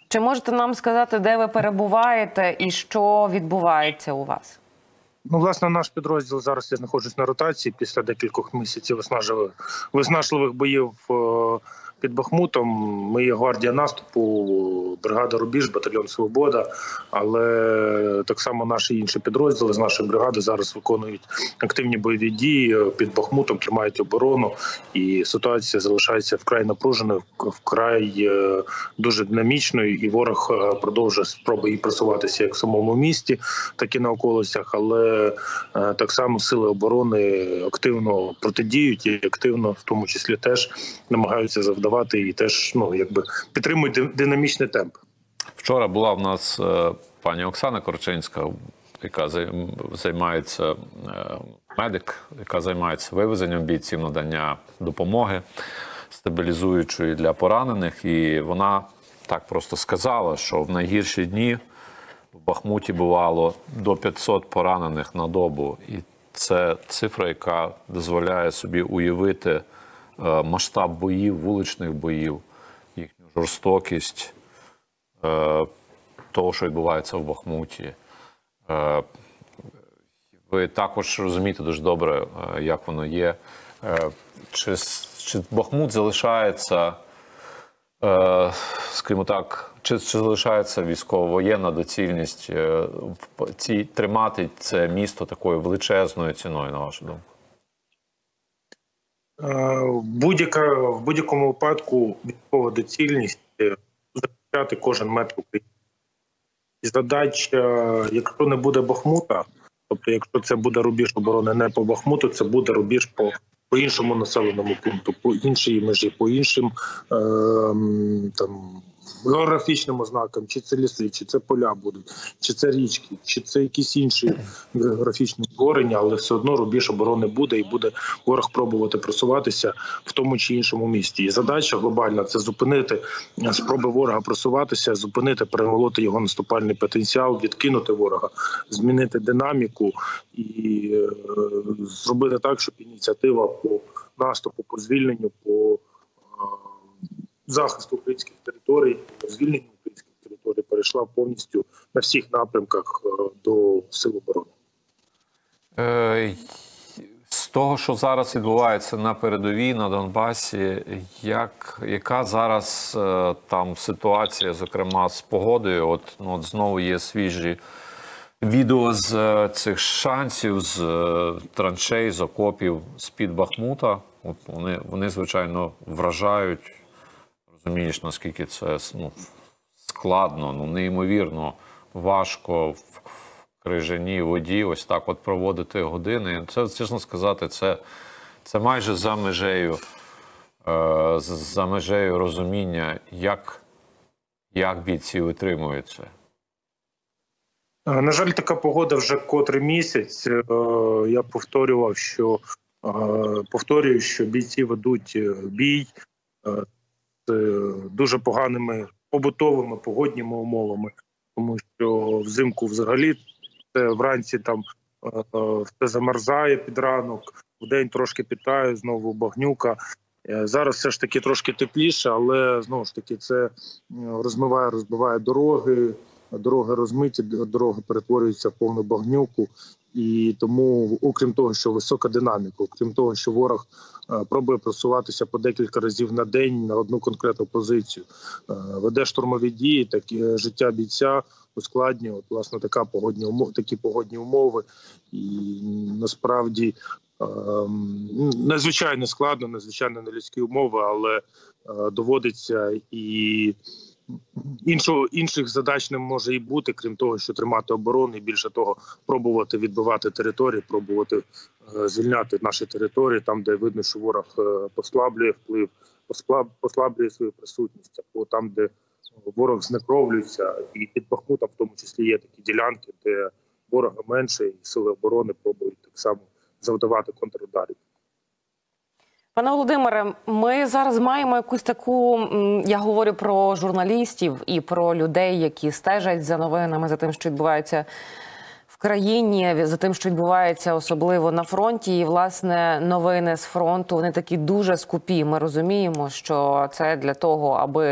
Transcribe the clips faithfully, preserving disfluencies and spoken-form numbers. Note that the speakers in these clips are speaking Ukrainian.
Чи можете нам сказати, де ви перебуваєте і що відбувається у вас? Ну, власне, наш підрозділ зараз я знаходжусь на ротації після декількох місяців виснажливих, виснажливих боїв під Бахмутом. Ми є гвардія наступу, бригада «Рубіж», батальйон «Свобода», але так само наші інші підрозділи з нашої бригади зараз виконують активні бойові дії під Бахмутом, тримають оборону, і ситуація залишається вкрай напруженою, вкрай дуже динамічною, і ворог продовжує спроби її просуватися як в самому місті, так і на околицях, але так само сили оборони активно протидіють і активно, в тому числі, теж намагаються завдавати і теж, ну, якби підтримують динамічний темп. Вчора була в нас пані Оксана Корчинська, яка займається, медик, яка займається вивезенням бійців, надання допомоги стабілізуючої для поранених. І вона так просто сказала, що в найгірші дні в Бахмуті бувало до п'ятсот поранених на добу. І це цифра, яка дозволяє собі уявити масштаб боїв, вуличних боїв, їхню жорстокість, того, що відбувається в Бахмуті. Ви також розумієте дуже добре, як воно є. Чи, чи Бахмут залишається, скажімо так, чи, чи залишається військово-воєнна доцільність ці, тримати це місто такою величезною ціною, на вашу думку? Будь-яка, в будь-якому випадку військова доцільність захищати кожен метр України. І задача, якщо не буде Бахмута, тобто якщо це буде рубіж оборони не по Бахмуту, це буде рубіж по, по іншому населеному пункту, по іншій межі, по іншим е, там, географічним ознакам, чи це ліси, чи це поля будуть, чи це річки, чи це якісь інші географічні створення, але все одно рубіж оборони буде і буде ворог пробувати просуватися в тому чи іншому місті. І задача глобальна – це зупинити спроби ворога просуватися, зупинити, перемолоти його наступальний потенціал, відкинути ворога, змінити динаміку і е, зробити так, щоб ініціатива по наступу, по звільненню, по захисту українських територій, звільнення українських територій перейшла повністю на всіх напрямках до Сил оборони. Е, з того, що зараз відбувається на передовій, на Донбасі, як, яка зараз е, там ситуація, зокрема, з погодою? От, ну, от знову є свіжі відео з е, цих шансів, з е, траншей, з окопів з-під Бахмута. От вони, вони, звичайно, вражають. Розумієш, наскільки це, ну, складно, ну, неймовірно важко в крижаній воді ось так от проводити години. Це, чесно сказати, це, це майже за межею, е, за межею розуміння, як, як бійці витримують це. На жаль, така погода вже котрий місяць. Я повторював, що, повторюю, що бійці ведуть бій з дуже поганими побутовими, погодніми умовами, тому що взимку взагалі це вранці там все замерзає під ранок, вдень трошки підтає, знову багнюка. Зараз все ж таки трошки тепліше, але знову ж таки це розмиває, розбиває дороги, дороги розмиті, дороги перетворюються в повну багнюку. І тому, окрім того, що висока динаміка, окрім того, що ворог е, пробує просуватися по декілька разів на день на одну конкретну позицію, е, веде штурмові дії, так і життя бійця ускладнює, от, власне, така погодні умови, такі погодні умови. І насправді е, надзвичайно складно, надзвичайно нелюдські умови, але е, доводиться і Іншого, інших задач не може і бути, крім того, що тримати оборону і, більше того, пробувати відбивати території, пробувати е, звільняти наші території, там, де видно, що ворог е, послаблює вплив, послаб, послаблює свою присутність, або там, де ворог знекровлюється, і під Бахмутом в тому числі є такі ділянки, де ворога менше, і сили оборони пробують так само завдавати контрударів. Пане Володимире, ми зараз маємо якусь таку, я говорю про журналістів і про людей, які стежать за новинами, за тим, що відбувається в країні, за тим, що відбувається особливо на фронті. І, власне, новини з фронту, вони такі дуже скупі. Ми розуміємо, що це для того, аби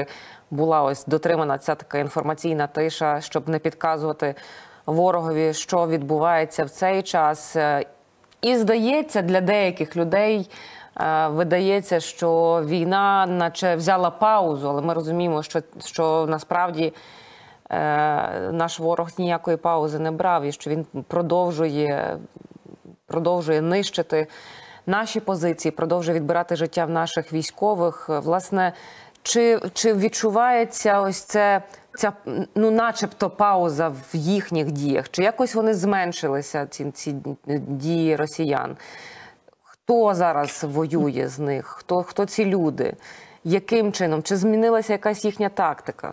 була ось дотримана ця така інформаційна тиша, щоб не підказувати ворогові, що відбувається в цей час. І здається, для деяких людей видається, що війна наче взяла паузу, але ми розуміємо, що, що насправді наш ворог ніякої паузи не брав і що він продовжує, продовжує нищити наші позиції, продовжує відбирати життя в наших військових. Власне, чи, чи відчувається ось це, ця, ну, начебто, пауза в їхніх діях? Чи якось вони зменшилися, ці, ці дії росіян? Хто зараз воює з них? Хто, хто ці люди? Яким чином? Чи змінилася якась їхня тактика?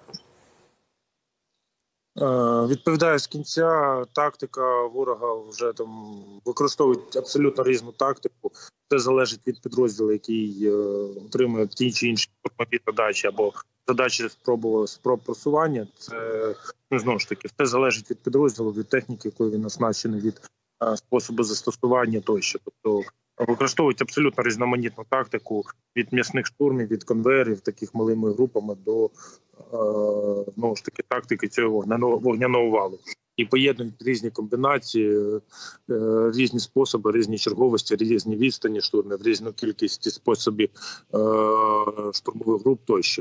Відповідаю з кінця, тактика ворога вже там використовують абсолютно різну тактику. Це залежить від підрозділу, який е, отримує ті чи інші формові задачі або задачі спробу спроб просування. Це, ну, знову ж таки, все залежить від підрозділу, від техніки, якою він оснащений, від е, способу застосування тощо. Тобто використовують абсолютно різноманітну тактику від м'ясних штурмів, від конвеєрів, таких малими групами до знову ж таки тактики цього вогняного валу. І поєднують різні комбінації, різні способи, різні черговості, різні відстані штурмів, різну кількість способів штурмових груп тощо.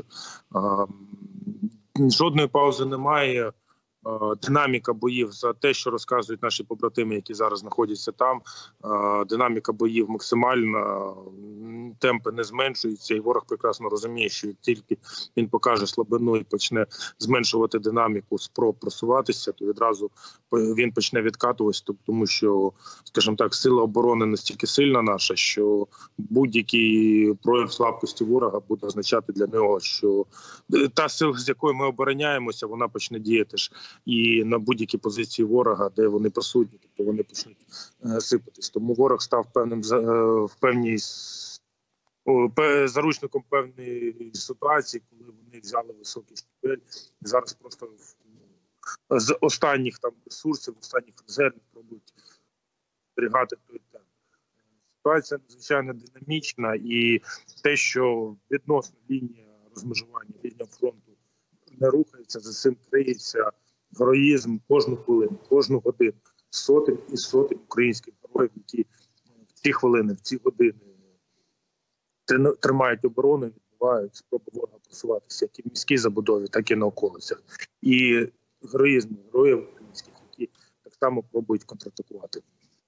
Жодної паузи немає. Динаміка боїв, за те, що розказують наші побратими, які зараз знаходяться там, динаміка боїв максимальна, темпи не зменшуються, і ворог прекрасно розуміє, що як тільки він покаже слабину і почне зменшувати динаміку спроб просуватися, то відразу він почне відкатуватися, тому що, скажімо так, сила оборони настільки сильна наша, що будь-який прояв слабкості ворога буде означати для нього, що та сила, з якою ми обороняємося, вона почне діяти ж і на будь-які позиції ворога, де вони присутні, тобто вони почнуть е, сипатись. Тому ворог став певним е, в певній о, заручником певної ситуації, коли вони взяли високий щабель. Зараз просто ну, з останніх там ресурсів, останніх резервів пробують зберігати той темп. Ситуація надзвичайно динамічна, і те, що відносно лінія розмежування, лінія фронту не рухається, за цим криється героїзм кожну хвилину, кожну годину. Сотень і сотень українських героїв, які в ці хвилини, в ці години тримають оборону, відбувають спроби ворога просуватися як і в міській забудові, так і на околицях. І героїзм героїв українських, які так само пробують контратакувати.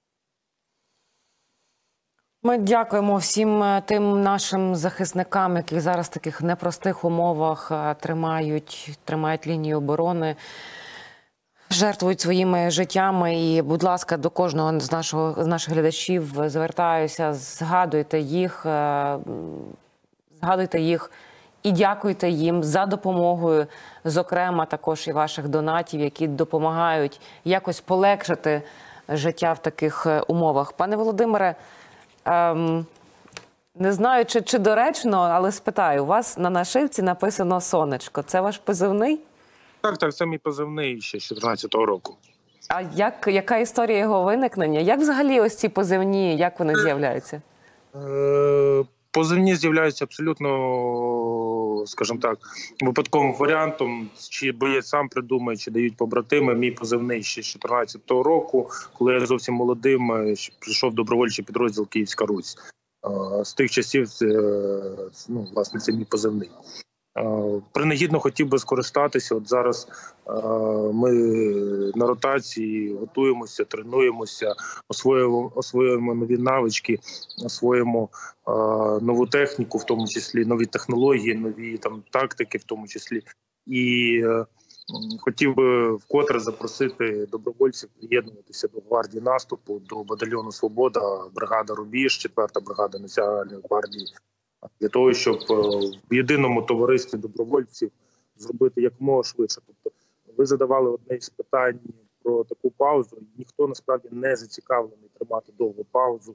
Ми дякуємо всім тим нашим захисникам, які зараз в таких непростих умовах тримають, тримають лінію оборони, жертвують своїми життями. І, будь ласка, до кожного з, нашого, з наших глядачів звертаюся, згадуйте їх, згадуйте їх і дякуйте їм за допомогою, зокрема також і ваших донатів, які допомагають якось полегшити життя в таких умовах. Пане Володимире, ем, не знаю, чи, чи доречно, але спитаю, у вас на нашивці написано «Сонечко». Це ваш позивний? Так, так, це мій позивний ще з чотирнадцятого року. А як, яка історія його виникнення? Як взагалі ось ці позивні, як вони з'являються? Е, позивні з'являються абсолютно, скажімо так, випадковим варіантом. Чи боєць сам придумає, чи дають побратими. Мій позивний ще з чотирнадцятого року, коли я зовсім молодим, прийшов добровольчий підрозділ «Київська Русь». Е, з тих часів, е, ну, власне, це мій позивний. Принагідно хотів би скористатися. От зараз ми на ротації готуємося, тренуємося, освоюємо, освоюємо нові навички, освоюємо нову техніку, в тому числі нові технології, нові там тактики, в тому числі. І хотів би вкотре запросити добровольців приєднуватися до гвардії наступу, до батальйону «Свобода», бригада «Рубіж», четверта бригада Національної гвардії, для того, щоб в єдиному товаристві добровольців зробити якомога швидше. Тобто ви задавали одне із питань про таку паузу. Ніхто насправді не зацікавлений тримати довгу паузу.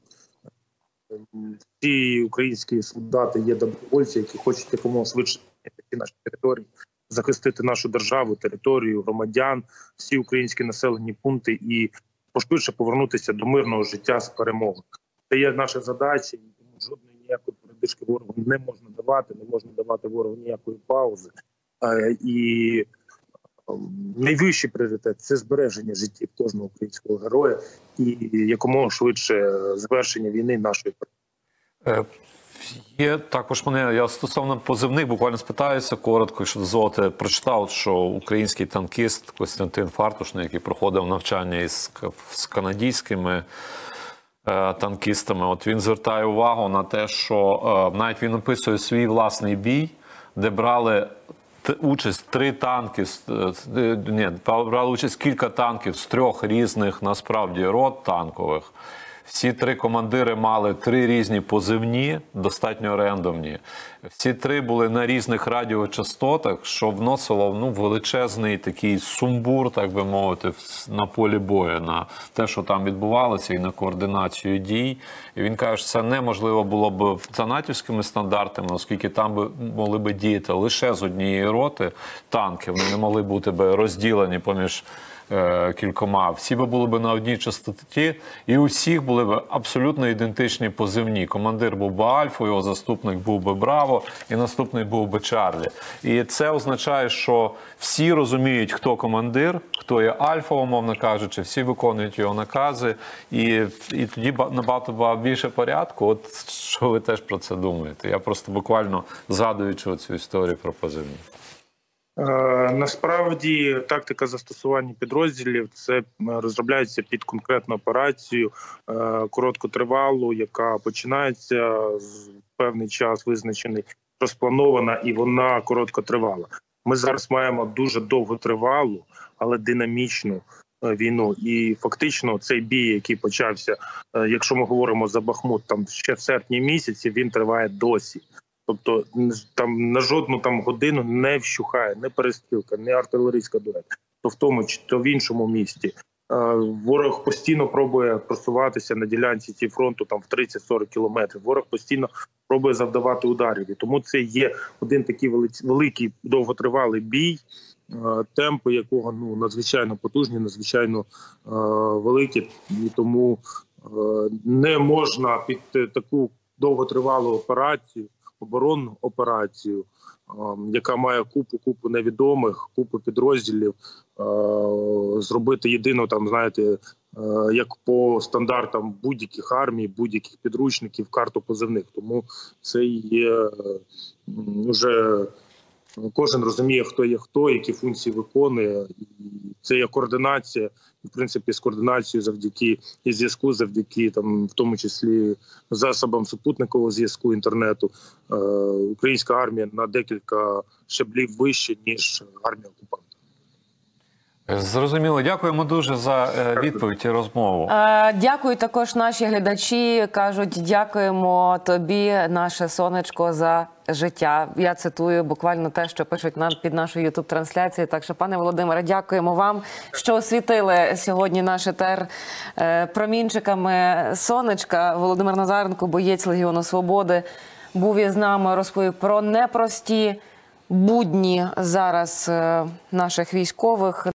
Всі українські солдати є добровольці, які хочуть якомога швидше на наші території, захистити нашу державу, територію, громадян, всі українські населені пункти і пошвидше повернутися до мирного життя з перемогою. Це є наша задача, і тому жодної ніякої передишки ворогу не можна давати, не можна давати ворогу ніякої паузи. І найвищий пріоритет – це збереження життів кожного українського героя і якомога швидше завершення війни нашої перемоги. Є також мене, я стосовно позивних буквально спитаюся коротко, якщо дозволите, прочитав, що український танкіст Костянтин Фартушний, який проходив навчання із, з канадійськими е, танкістами, от він звертає увагу на те, що е, навіть він описує свій власний бій, де брали участь три танки, ні, брали участь кілька танків з трьох різних, насправді, рот танкових. Всі три командири мали три різні позивні, достатньо рандомні. Всі три були на різних радіочастотах, що вносило ну, величезний такий сумбур, так би мовити, на полі бою, на те, що там відбувалося, і на координацію дій. І він каже, що це неможливо було б за натівськими стандартами, оскільки там би могли б діяти лише з однієї роти танки. Вони не могли бути б розділені поміж кількома. Всі би були б на одній частоті, і у всіх були б абсолютно ідентичні позивні. Командир був би Альфа, його заступник був би Браво, і наступний був би Чарлі. І це означає, що всі розуміють, хто командир, хто є Альфа, умовно кажучи, всі виконують його накази, і, і тоді набагато більше порядку. От що ви теж про це думаєте? Я просто буквально згадуючи цю історію про позивні. Насправді тактика застосування підрозділів – це розробляється під конкретну операцію, короткотривалу, яка починається з певний час визначений, розпланована, і вона короткотривала. Ми зараз маємо дуже довготривалу, але динамічну війну. І фактично цей бій, який почався, якщо ми говоримо за Бахмут, там ще в серпні місяці, він триває досі. Тобто там на жодну там годину не вщухає не перестрілка, не артилерійська дуель, то в тому чи то в іншому місті. Ворог постійно пробує просуватися на ділянці цієї фронту там в тридцять-сорок кілометрів. Ворог постійно пробує завдавати ударів. І тому це є один такий великий довготривалий бій, темпи якого ну надзвичайно потужні, надзвичайно великі. І тому не можна під таку довготривалу операцію, оборонну операцію, яка має купу-купу невідомих, купу підрозділів, зробити єдину, там, знаєте, як по стандартам будь-яких армій, будь-яких підручників, карту позивних. Тому це є вже кожен розуміє, хто є хто, які функції виконує. Це є координація, в принципі, з координацією завдяки і зв'язку, завдяки, там, в тому числі, засобам супутникового зв'язку, інтернету. Е, українська армія на декілька щаблів вище, ніж армія окупанта. Зрозуміло. Дякуємо дуже за відповідь і розмову. Дякую також наші глядачі. Кажуть, дякуємо тобі, наше сонечко, за життя. Я цитую буквально те, що пишуть нам під нашою ютуб-трансляцією. Так що, пане Володимире, дякуємо вам, що освітили сьогодні наш етер промінчиками сонечка. Володимир Назаренко, боєць Легіону Свободи, був із нами, розповів про непрості будні зараз наших військових.